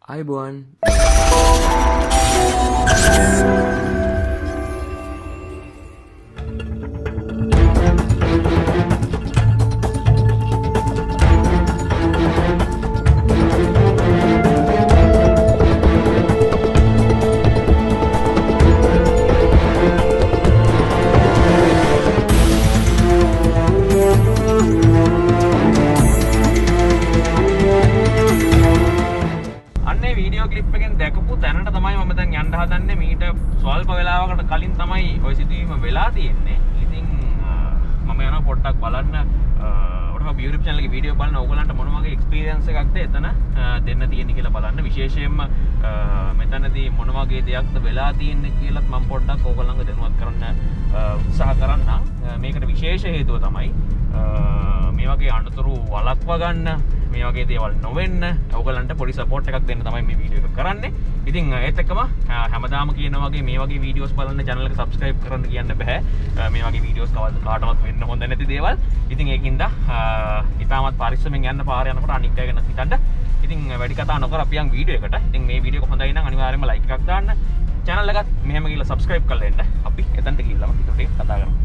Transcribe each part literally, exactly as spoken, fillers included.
අයබෝන් ස්වල්ප වෙලාවකට කලින් තමයි ඔය සිදුවීම වෙලා තියෙන්නේ. ඉතින් මම යනවා පොඩ්ඩක් බලන්න autohub YouTube channel එකේ වීඩියෝ බලන ඕගලන්ට මොන වගේ එක්ස්පීරියන්ස් එකක්ද එතන දෙන්න තියෙන්නේ කියලා බලන්න. විශේෂයෙන්ම මෙතනදී මොන වගේ දෙයක්ද වෙලා තියෙන්නේ කියලාත් මම පොඩ්ඩක් ඕගලන්ව දැනුවත් කරන්න උත්සාහ කරන්නම්. මේකට විශේෂ හේතුව තමයි මේ වගේ අනතුරු වළක්ව ගන්න, මේ වගේ දේවල් නොවෙන්න ඔයගලන්ට පොඩි සපෝට් එකක් දෙන්න තමයි මේ වීඩියෝ එක කරන්නේ. ඉතින් ඒත් එක්කම හැමදාම කියන වගේ මේ වගේ වීඩියෝස් බලන්න channel එක subscribe කරන්න කියන්න බෑ. මේ වගේ වීඩියෝස් කවදාවත් කාටවත් වෙන්න හොඳ නැති දේවල්. ඉතින් ඒකින්ද ඉතාමත් පරිස්සමෙන් යන්න පාර යනකොට අනික් අය ගැන හිතන්න. ඉතින් වැඩි කතා නොකර අපි යන් වීඩියෝ එකට. ඉතින් මේ වීඩියෝ එක හොඳයි නම් අනිවාර්යයෙන්ම like එකක් දාන්න. channel එකත් මෙහෙම ගිහලා subscribe කරලා එන්න. අපි එතනට ගිහිල්ලාම ටික කතා කරමු.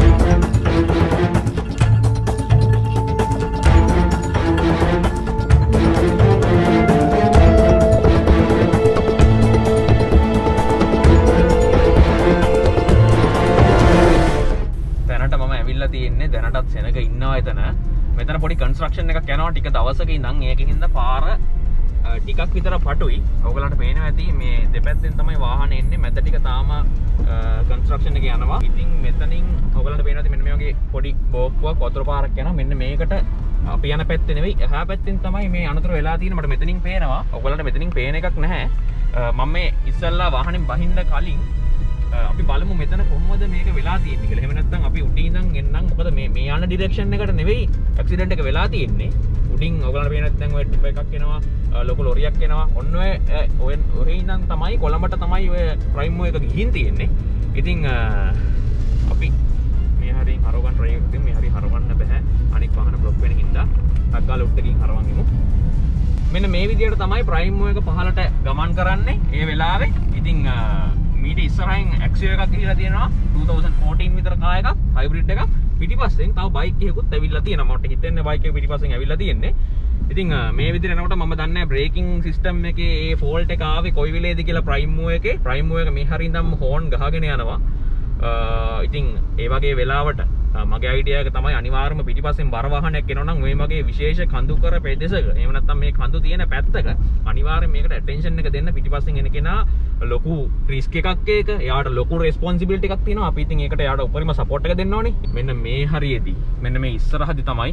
තියෙන්නේ දැනටත් සෙනග ඉන්නවා එතන. මෙතන පොඩි කන්ස්ට්‍රක්ෂන් එකක් යනවා ටික දවසක ඉඳන්. ඒකෙන්ද පාර ටිකක් විතර පටුයි. ඔයගලන්ට පේනවා ඇති මේ දෙපැත්තෙන් තමයි වාහනේ එන්නේ. මැද ටික තාම කන්ස්ට්‍රක්ෂන් එක යනවා. ඉතින් මෙතනින් ඔයගලන්ට පේනවා ඇති මෙන්න මේ වගේ පොඩි බෝක්කුවක් වතුර පාරක් යනවා. මෙන්න මේකට අපි යන පැත්තේ නෙවෙයි එහා පැත්තෙන් තමයි මේ අනතුර වෙලා තියෙන්නේ. මට මෙතනින් පේනවා. ඔයගලන්ට මෙතනින් පේන එකක් නැහැ. මම මේ ඉස්සල්ලා වාහනේ බහින්න කලින් අපි බලමු මෙතන කොහොමද මේක වෙලා තියෙන්නේ කියලා. එහෙම නැත්නම් අපි උඩින් ඉඳන් එන්නම්. මොකද මේ මේ යන ඩිරෙක්ෂන් එකට නෙවෙයි ඇක්සිඩන්ට් එක වෙලා තියෙන්නේ. උඩින් ඔයගලන්ට පේන නැත්නම් ඔය ටිප් එකක් එනවා, ලොකු ලොරියක් එනවා. ඔන්න ඔය ඔය ඔය ඉඳන් තමයි කොළඹට තමයි ඔය ප්‍රයිම් එක ගිහින් තියෙන්නේ. ඉතින් අපි මේ හරියෙන් හරවගන්න try එකක් දෙමු. මේ හරිය හරවන්න බෑ. අනික් වාහන බ්ලොක් වෙන හින්දා අක්කාල උඩකින් හරවන් ඉමු. මෙන්න මේ විදිහට තමයි ප්‍රයිම් එක පහලට ගමන් කරන්නේ ඒ වෙලාවේ. ඉතින් මීට ඉස්සරහින් ඇක්සියෝ එකක් ගිහිලා තියෙනවා twenty fourteen විතර කාර් එකක් හයිබ්‍රිඩ් එකක්. පිටිපස්සෙන් තව බයික් එකකුත් ඇවිල්ලා තියෙනවා. මට හිතෙන්නේ බයික් එක පිටිපස්සෙන් ඇවිල්ලා තියෙන්නේ. ඉතින් මේ විදිහට එනකොට මම දන්නේ නැහැ බ්‍රේකින් සිස්ටම් එකේ ඒ ෆෝල්ට් එක ආවේ කොයි වෙලේද කියලා. ප්‍රයිම් මූව් එකේ ප්‍රයිම් මූව් එක මේ හරින් නම් හෝන් ගහගෙන යනවා. ඉතින් ඒ වගේ වෙලාවට මගේ අයිඩියා එක තමයි අනිවාර්යයෙන්ම පිටිපස්සෙන් බර වාහනයක් එනවා නම් මේ වගේ විශේෂ කඳු කර පෙදෙසක එහෙම නැත්නම් මේ කඳු තියෙන පැත්තක අනිවාර්යයෙන් මේකට ඇටෙන්ෂන් එක දෙන්න. පිටිපස්සෙන් එන කෙනා ලොකු රිස්ක් එකක් ඒක. එයාට ලොකු රෙස්පොන්සිබිලිටි එකක් තියෙනවා. අපි ඉතින් ඒකට එයාට උපරිම සපෝට් එක දෙන්න ඕනේ. මෙන්න මේ හරියේදී මෙන්න මේ ඉස්සරහදී තමයි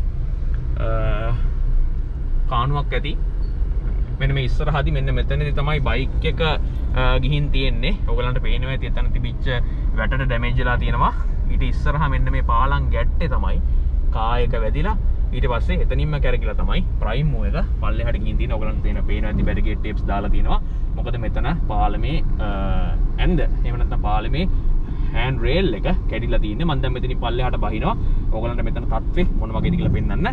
කාණුවක් ඇති. මෙන්න මේ ඉස්සරහදී මෙන්න මෙතනදී තමයි බයික් එක ගිහින් තියෙන්නේ. ඔයගලන්ට පේනවා ඇති එතන තිබිච්ච වැටට ඩැමේජ් වෙලා තියෙනවා. ඊට ඉස්සරහා මෙන්න මේ පාලම් ගැට්ටේ තමයි කායක වැදිලා ඊට පස්සේ එතනින්ම කැරකිලා තමයි ප්‍රයිම් මූව් එක පල්ලෙහාට ගිහින් තියෙන. ඔයගලන්ට තේන පේනවා ඇති බැරිගේට් ටේප්ස් දාලා තියෙනවා. මොකද මෙතන පාලමේ ඇඳ එහෙම නැත්නම් පාලමේ හෑන්ඩ් රේල් එක කැඩිලා තියෙන්නේ. මම දැන් මෙතනින් පල්ලෙහාට බහිනවා. ඔයගලන්ට මෙතන තත්ත්වේ මොන වගේද කියලා පෙන්නන්න.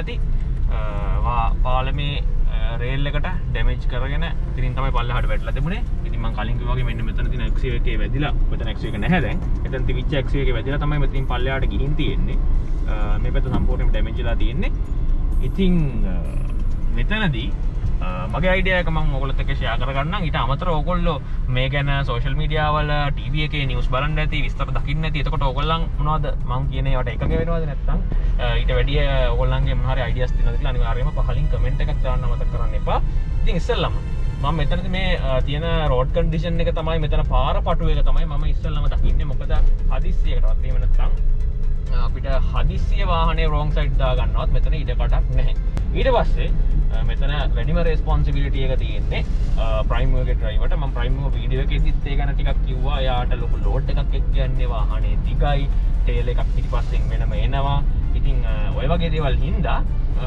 ඇති පාලමේ රේල් එකට ඩැමේජ් කරගෙන ඉතින් තමයි පල්ලෙහාට වැටලා තිබුණේ. ඉතින් මම කලින් කිව්වා වගේ මෙන්න මෙතන තියෙන X U V එකේ වැදිලා මෙතන X U V එක නැහැ දැන්. එතන තිබිච්ච X U V එකේ වැදිලා තමයි මෙතනින් පල්ලෙහාට ගිහින් තියෙන්නේ. මේ පැත්ත සම්පූර්ණයෙන්ම ඩැමේජ් වෙලා තියෙන්නේ. ඉතින් මෙතනදී මගේ අයිඩියා එක මම ඔයගොල්ලොත් එක්ක ෂෙයා කරගන්නම්. ඊට අමතරව ඔයගොල්ලෝ මේ ගැන සෝෂල් මීඩියා වල ටීවී එකේ නිවුස් බලන්න ඇති, විස්තර දකින්න ඇති. එතකොට ඔයගොල්ලන් මොනවද මම කියන ඒවාට එකඟ වෙනවද නැත්නම් ඊට වැඩිය ඔයගොල්ලන්ගේ මොන හරි අයිඩියාස් තියෙනවද කියලා අනිවාර්යයෙන්ම පහලින් කමෙන්ට් එකක් දාන්න අමතක කරන්න එපා. ඉතින් ඉස්සෙල්ලම මම මෙතනදී මේ තියෙන රෝඩ් කන්ඩිෂන් එක තමයි මෙතන පාර පටු එක තමයි මම ඉස්සෙල්ලම දකින්නේ. මොකද හදිස්සියකටවත් එහෙම නැත්නම් අපිට හදිස්සිය වාහනේ රෝං සයිඩ් දා ගන්නවත් මෙතන ඉඩ කඩක් නැහැ. ඊට පස්සේ මෙතන වැඩිම රෙස්පොන්සිබිලිටි එක තියෙන්නේ ප්‍රයිම් මූවර්ගේ ඩ්‍රයිවර්ට. මම ප්‍රයිම් මූවර් වීඩියෝ එකෙදිත් ඒ ගැන ටිකක් කිව්වා. එයාට ලොකු ලෝඩ් එකක් එක්ක යන්නේ, වාහනේ දිගයි, ටේල් එකක් පිටිපස්සෙන් වෙනම එනවා. ඉතින් ඔය වගේ දේවල් හින්දා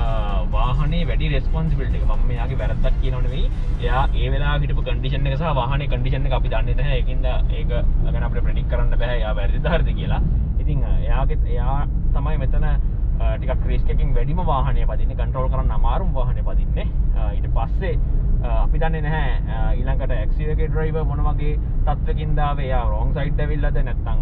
වාහනේ වැඩි රෙස්පොන්සිබිලිටි එක. මම මෙයාගේ වැරද්දක් කියනව නෙවෙයි. එයා ඒ වෙලාවේ හිටපු කන්ඩිෂන් එක සහ වාහනේ කන්ඩිෂන් එක අපි දන්නේ නැහැ. ඒකින්ද ඒක ගැන අපිට ප්‍රෙඩික්ට් කරන්න බෑ එයා වැරදිද හරිද කියලා. ඉතින් එයාගේ එයා තමයි මෙතන ටිකක් රිස්ක් එකකින් වැඩිම වාහනය පදින්නේ, කන්ට්‍රෝල් කරන්න අමාරුම වාහනය පදින්නේ. ඊට පස්සේ අපි දන්නේ නැහැ ඊළඟට X U V එකේ ඩ්‍රයිවර් මොන වගේ තත්ත්වකින්ද ආවේ, එයා රෝං සයිඩ් ඇවිල්ලාද නැත්නම්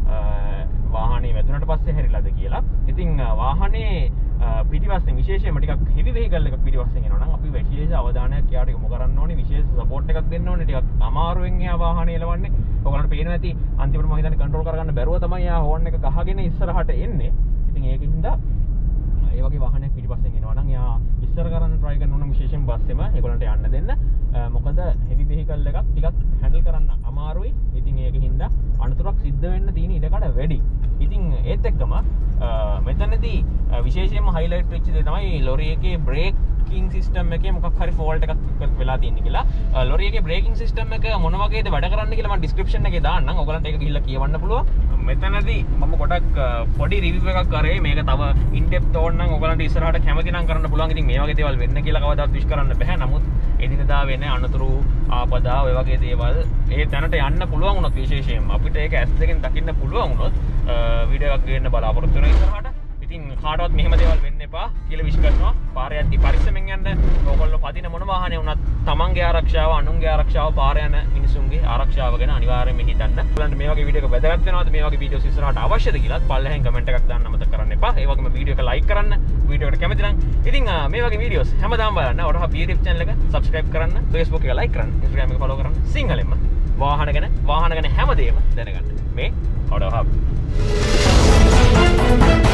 වාහනේ වැදුනට පස්සේ හැරිලාද කියලා. ඉතින් වාහනේ පිටිපස්සෙන් විශේෂයෙන්ම ටිකක් හෙවි වෙහිකල් එකක් පිටිපස්සෙන් එනවා නම් අපි විශේෂ අවධානයක් එයාට යොමු කරන්න ඕනේ, විශේෂ සපෝට් එකක් දෙන්න ඕනේ. ටිකක් අමාරුවෙන් එයා වාහනේ එලවන්නේ. ඔයගොල්ලන්ට පේනවා ඇති අන්තිමට මම හිතන්නේ කන්ට්‍රෝල් කරගන්න බැරුව තමයි එයා හෝන් එක ගහගෙන ඉස්සරහට එන්නේ. ඉතින් ඒකින්ද ඒ වගේ වාහනයක් පිටිපස්සෙන් එනවා නම් එයා ඉස්සර කරන්න try කරන ඕන විශේෂයෙන් බස් එකම ඒගොල්ලන්ට යන්න දෙන්න. මොකද හෙවි වෙහිකල් එකක් ටිකක් හැන්ඩල් කරන්න අමාරුයි. ඉතින් ඒකින්ද අනතුරක් සිද්ධ වෙන්න තියෙන ඉඩකඩ වැඩි. ඉතින් ඒත් එක්කම මෙතනදී විශේෂයෙන්ම හයිලයිට් වෙච්ච දේ තමයි ලොරි එකේ බ්‍රේකින් සිස්ටම් එකේ මොකක් හරි ෆෝල්ට් එකක් වෙලා තියෙන්නේ කියලා. ලොරි එකේ බ්‍රේකින් සිස්ටම් එක මොන වගේද වැඩ කරන්නේ කියලා මම ඩිස්ක්‍රිප්ෂන් එකේ දාන්නම්. ඔයගලන්ට ඒක ගිහිල්ලා කියවන්න පුළුවන්. මෙතනදී මම ගොඩක් පොඩි රිවිව් එකක් කරේ. මේක තව ඉන් ඩෙප්ත් ඕන නම් ඔයගලන්ට ඉස්සරහට කැමති නම් කරන්න පුළුවන්. ඉතින් මේ වගේ දේවල් වෙන්න කියලා කවදාවත් විශ් කරන්න බෑ. නමුත් එදිනදා වෙන අනතුරු, ආපදා, ඔය වගේ දේවල් ඒ තැනට යන්න පුළුවන් වුණොත් විශේෂයෙන්ම අපිට ඒක ඇස් දෙකෙන් දකින්න පුළුවන් වුණොත් වීඩියෝ එකක් ගේන්න බලාපොරොත්තු වෙන ඉස්සරහට. ඉතින් කාටවත් මෙහෙම දේවල් වෙන්න එපා කියලා විශ් කරනවා. පාරේ යද්දි පරිස්සමෙන් යන්න. ඕගොල්ලෝ පදින මොන වාහනේ වුණත් තමන්ගේ ආරක්ෂාව, අනුන්ගේ ආරක්ෂාව, පාර යන මිනිසුන්ගේ ආරක්ෂාව ගැන අනිවාර්යයෙන්ම හිතන්න. ඔයගලන්ට මේ වගේ වීඩියෝ එක වැදගත් වෙනවද? මේ වගේ වීඩියෝස් ඉස්සරහට අවශ්‍යද කියලා පල්ලෙහෙන් කමෙන්ට් එකක් දාන්න අමතක කරන්න එපා. ඒ වගේම වීඩියෝ එක ලයික් කරන්න. වීඩියෝ එකට කැමති නම් ඉතින් මේ වගේ වීඩියෝස් හැමදාම බලන්න. autohub YouTube channel එක subscribe කරන්න, Facebook එක like කරන්න, Instagram එක follow කරන්න. සිංහලෙන්ම වාහන ගැන වාහන ගැන හැමදේම දැනගන්න. මේ autohub